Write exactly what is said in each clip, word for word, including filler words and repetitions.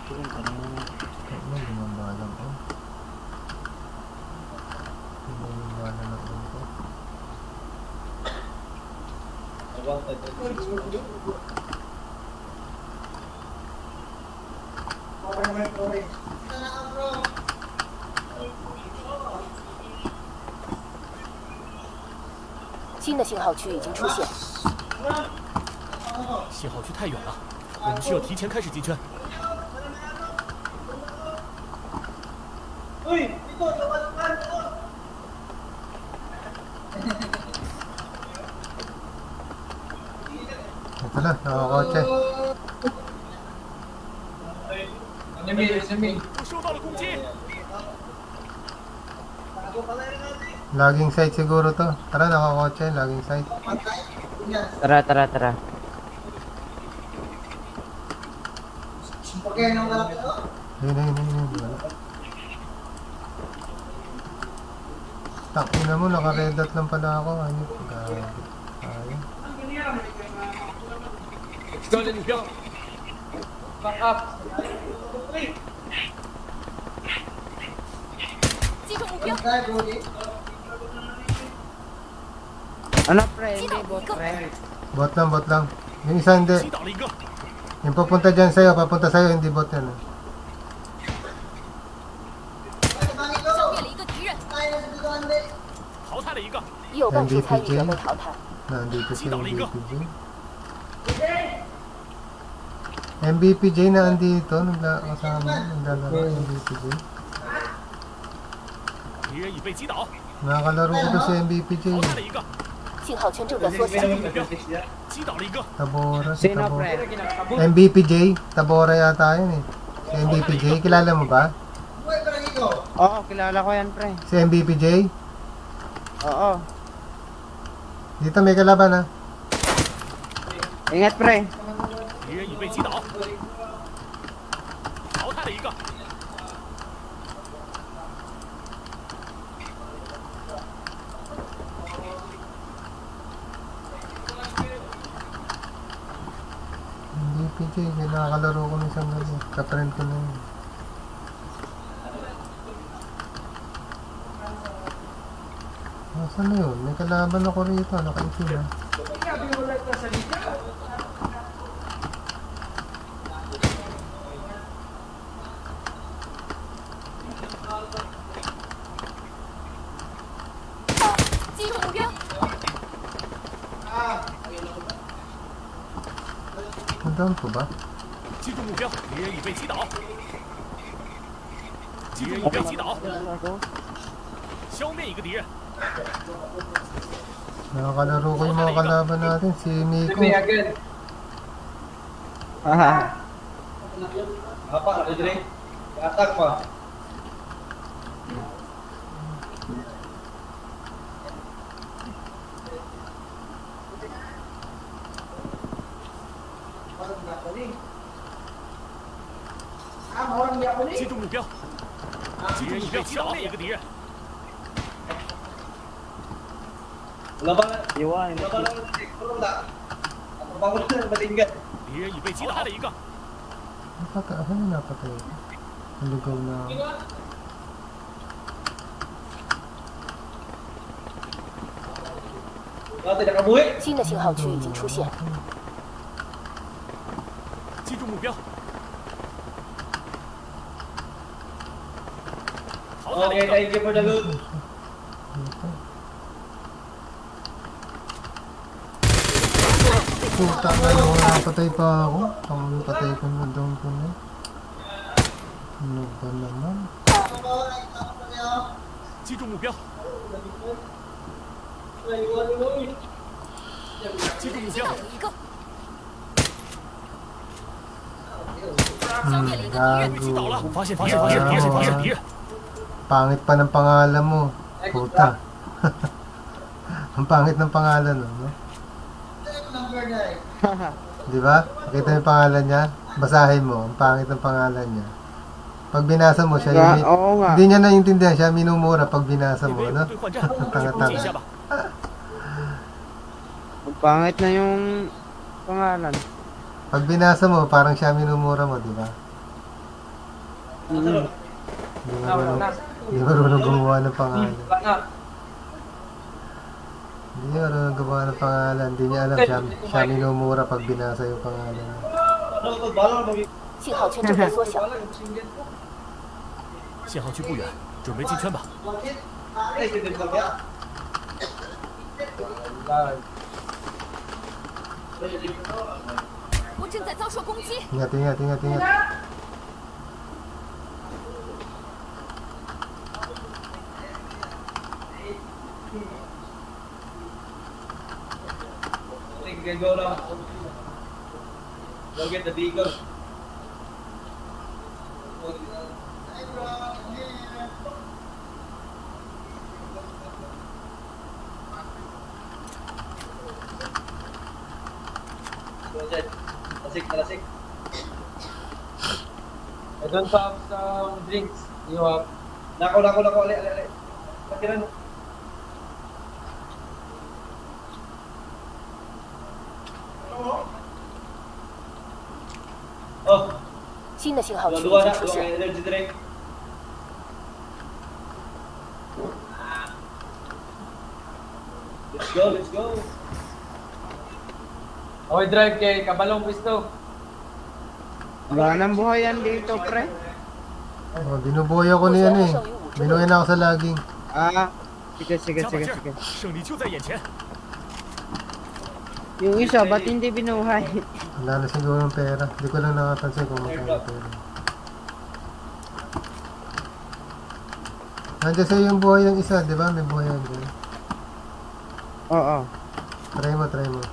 Turun ka na. Ano, lumabalang ko. Lumabalang ako ko. 新的信号区已经出现。 信号区太远了，我们需要提前开始进圈。 Ito na, nakakotse. 我收到了攻击。 Laging site siguro to. Tara, nakakotse, laging site. Tara, tara, tara. Ayun, ayun, ayun. Takina mo, naka-red dot lang pala ako. Ayun, grabe. Ayun. 抓准目标。Back up。 击中目标。 Ano pre? Hindi bot pre. Bot lang, bot lang. Yung isa hindi. Yung papunta dyan sa'yo, papunta sa'yo, hindi bot yan. Eh. 消灭了一个敌人。 淘汰了一个。 已有半数参与者被淘汰。 Nandito si M V P J. M V P J na andito, nagkakasama, naglalaro M V P J. 敌人已被击倒。 Nakakalaro ko to si M V P J. 淘汰了一个。 信号圈正在缩小。 击倒了一个。 Tabora, si Sino Tabora. pre? M V P J, Tabora yata yun eh. Si M V P J, kilala mo ba? Oo, kilala ko yan pre. Si M V P J? Oo. Dito may kalaban ha. Ingat pre. 敌人已被击倒。淘汰了一个。 M V P J, nakakalaro ko ng isang gabi. Kaprend ko na yun. Nasaan na yun? May kalaban ako rito. Nakaitim ha. Down po ba? 击中目标，敌人已被击倒。敌人已被击倒。消灭一个敌人。 Nakakalaro ko yung mga kalaban natin. Si Miko. Haha. Apa, Andre? Atak pa. Ah, 击中目标，敌人已被击倒，消灭一个敌人。 Laban, Iwan. laban lang natin. Kurang na. Ang bangon na matinggan. 敌人已被击倒了一个。 Napatay. Ano yung napatay? Nalugaw na ako. 新的信号区已经出现。 击中目标。淘汰了一 Okay, 个。 thank you for the loot. Puta na yun, napatay pa ako. Ang patay ko na doon ko na. Ano ba naman? 击中目标。击中目标。 Hmm, gago. 发现发现发现敌人发现敌人。 Pangit pa ng pangalan mo. Puta. Ang pangit ng pangalan, no? Di ba? Nakita mo yung pangalan niya? Basahin mo. Ang pangit ng pangalan niya. Pag binasa mo siya, Nga, yung, oo nga. hindi niya naiintindihan siya, minumura pag binasa mo, no? 兑换站，去攻击一下 Tanga-tanga. 吧。 Pangit na yung pangalan. Pag binasa mo, parang siya minumura mo, di ba? Mm. Hindi marunong, hindi marunong gumawa ng pangalan. Hindi niya marunong gumawa ng pangalan. Hindi niya alam siya, siya minumura pag binasa yung pangalan niya. 信号圈正在缩小， 信号区不远，准备进圈吧。 我正在遭受攻击。 Ingat, ingat, ingat, ingat. Go lang. Go get the vehicle. Go ahead. Tasik, talasik. I don't have some drinks. You have? Nako, nako, nako. Ali, ali, ali. Pakiran. Oh, 新的信号区已 dua 经 na, 出 dua 现， energy drink. Let's go, let's go. Okay, drive kay Kabalong Pisto. Wala nang buhayan dito, pre. Oh, binubuhay ako niyan eh. Binuhay na ako sa laging. Ah, sige, sige, 加把 sige, 劲 sige. 儿，胜利就在眼前。 Yung isa, ba't hindi binuhay? Wala na siguro ng pera. Hindi ko lang nakapansin kung magkano pera. Nandiyan sa'yo yung buhay yung isa, di ba? May buhay yan dyan. Oo. Try mo, try mo.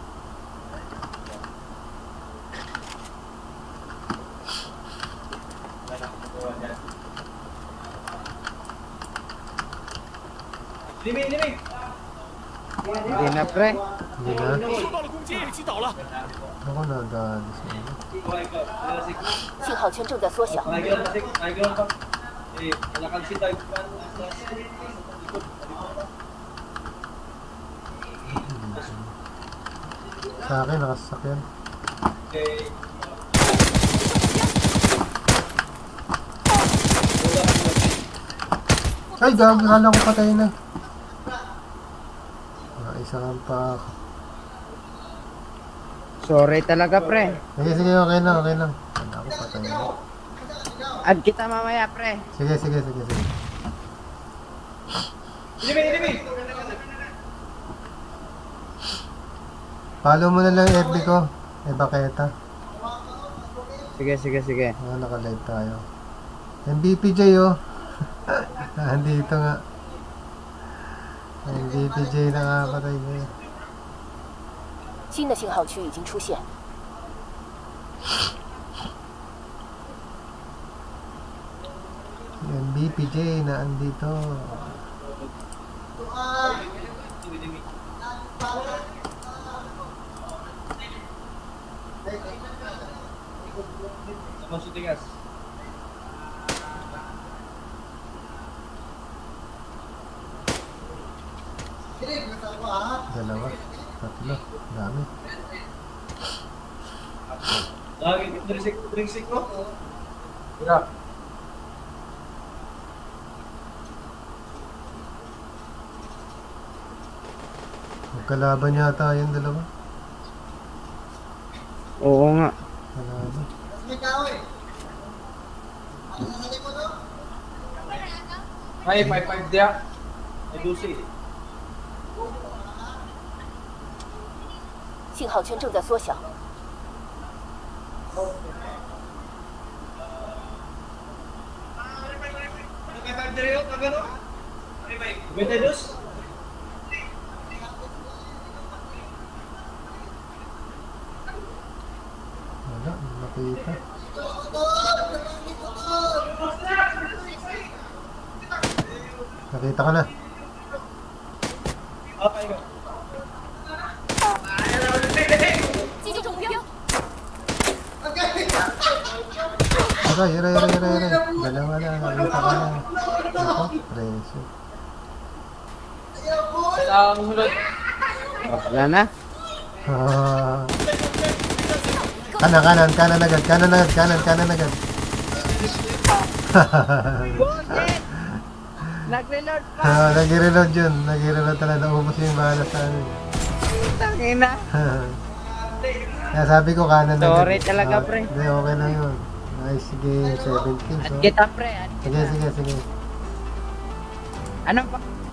Limi, limi. Hindi na, pre. Hindi na. 收到了攻击，击倒了。 Ako na, dadis mo. Talasik. 信号圈正在缩小， Naik lang, tasik. Naik lang pa. Eh, alakan si tayo. Sa akin, nakasasakyan. Okay. Ay, gabi, kala ko patay na. Ah, isa kang pa ako. Sorry talaga, pre. Sige, sige, okay lang, okay lang. Kala ko patay na. Add kita mamaya, pre. Sige, sige, sige, sige. Limi, limi. Follow mo na lang yung F B ko. Eh, Baketa. Sige, sige, sige. Ah, naka-live tayo. M V P J, oh. Andito nga. M V P J na nga patay niya. 新的信号区已经出现， M V P J na andito. Sama shooting us. Dalawa. Tatlo. Dami. Lagi, drink, drink sick ko. Tira. Magkalaban yata yung dalawa. Oo nga. Kalaban. May five five dia. May dusi. 信号圈正在缩小， Bete dos. Wala, nakita. Nakita ka na. Okay, go. 击中目标， Tara, yara, yara, yara, yara. Dalawa na, nakita ka na. Ako, preso. Ang sunod. Oh, wala na. Ah. Kanan, kanan, kanan agad, kanan agad, kanan, kanan agad. Bullshit! Nag-reload pa! Ah, nag-reload yun. Nag-reload talaga. Naubos yung bala sa ano. Tangina! Kaya sabi ko kanan na. Sorry agad. talaga, Ah, pre. Hindi, okay lang yun. Nice, sige, seven kills. At Oh. kita pre, at Sige, sige, sige. anong pa?